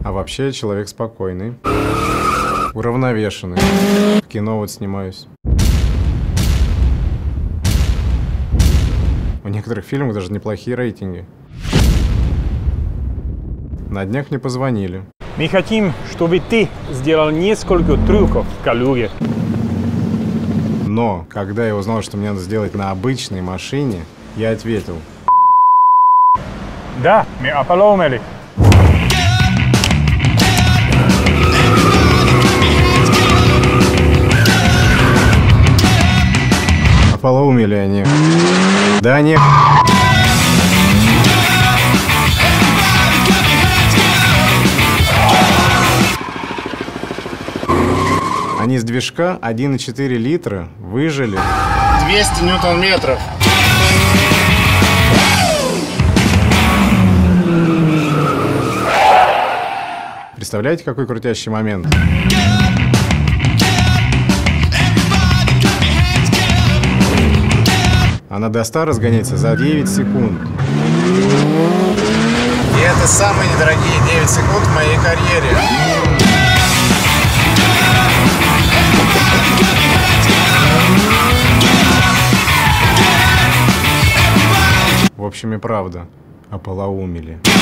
А вообще я человек спокойный, уравновешенный. В кино вот снимаюсь. У некоторых фильмов даже неплохие рейтинги. На днях мне позвонили. Мы хотим, чтобы ты сделал несколько трюков в калуге. Но, когда я узнал, что мне надо сделать на обычной машине, я ответил. Да, мы ополомили. Ополоумели они. Да не. Они с движка 1,4 литра выжили 200 ньютон-метров. Представляете, какой крутящий момент? Она до 100 разгоняется за 9 секунд. И это самые недорогие 9 секунд в моей карьере. В общем и правда, ополоумели.